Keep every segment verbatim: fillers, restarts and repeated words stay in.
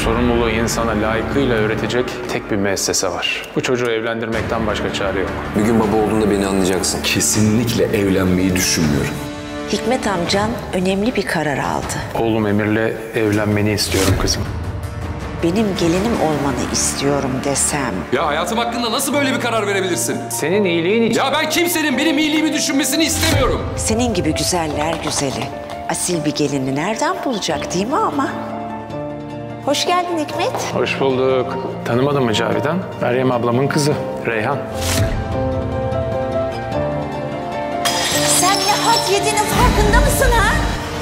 sorumluluğu insana layıkıyla öğretecek tek bir müessese var. Bu çocuğu evlendirmekten başka çare yok. Bir gün baba olduğunda beni anlayacaksın. Kesinlikle evlenmeyi düşünmüyorum. Hikmet amcan önemli bir karar aldı. Oğlum Emir'le evlenmeni istiyorum kızım. Benim gelinim olmanı istiyorum desem. Ya hayatım hakkında nasıl böyle bir karar verebilirsin? Senin iyiliğin için... Ya ben kimsenin benim iyiliğimi düşünmesini istemiyorum. Senin gibi güzeller güzeli, asil bir gelini nereden bulacak değil mi ama? Hoş geldin Hikmet. Hoş bulduk. Tanımadın mı Cavidan? Meryem ablamın kızı, Reyhan. Sen ne halt yediğinin farkında mısın ha?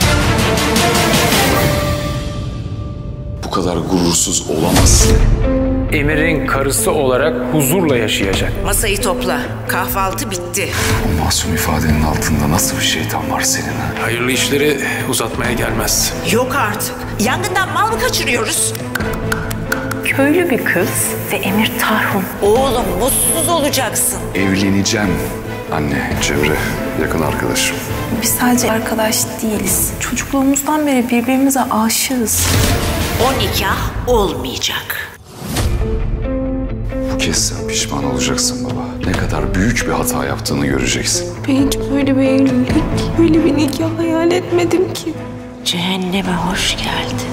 Bu kadar gurursuz olamazsın. Emir'in karısı olarak huzurla yaşayacak. Masayı topla. Kahvaltı bitti. O masum ifadenin altında nasıl bir şeytan var senin ha? Hayırlı işleri uzatmaya gelmez. Yok artık. Yangından mal mı kaçırıyoruz? Köylü bir kız ve Emir Tarhun. Oğlum mutsuz olacaksın. Evleneceğim. Anne, Cemre, yakın arkadaşım. Biz sadece arkadaş değiliz. Çocukluğumuzdan beri birbirimize aşığız. O nikah olmayacak. Bu kez sen pişman olacaksın baba. Ne kadar büyük bir hata yaptığını göreceksin. Ben hiç böyle bir evlilik, böyle bir nikah hayal etmedim ki. Cehenneme hoş geldin.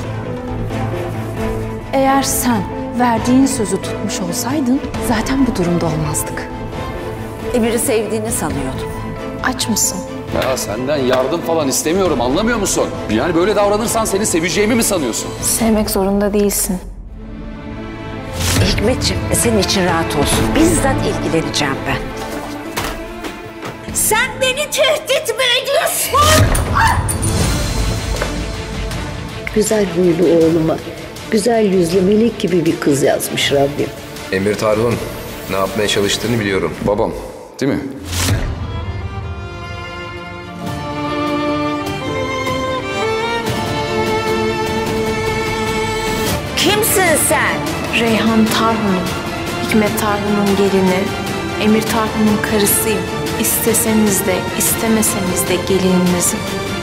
Eğer sen verdiğin sözü tutmuş olsaydın zaten bu durumda olmazdık. Emir'i sevdiğini sanıyordum. Aç mısın? Ya senden yardım falan istemiyorum, anlamıyor musun? Yani böyle davranırsan seni seveceğimi mi sanıyorsun? Sevmek zorunda değilsin. Hikmetciğim senin için rahat olsun. Bizzat ilgileneceğim ben. Sen beni tehdit mi ediyorsun? Güzel huylu oğluma, güzel yüzlü melek gibi bir kız yazmış Rabbim. Emir Tarhun, ne yapmaya çalıştığını biliyorum. Babam, değil mi? Kimsin sen? Reyhan Tarhun'um. Hikmet Tarhun'un gelini, Emir Tarhun'un karısıyım. İsteseniz de istemeseniz de gelininizim.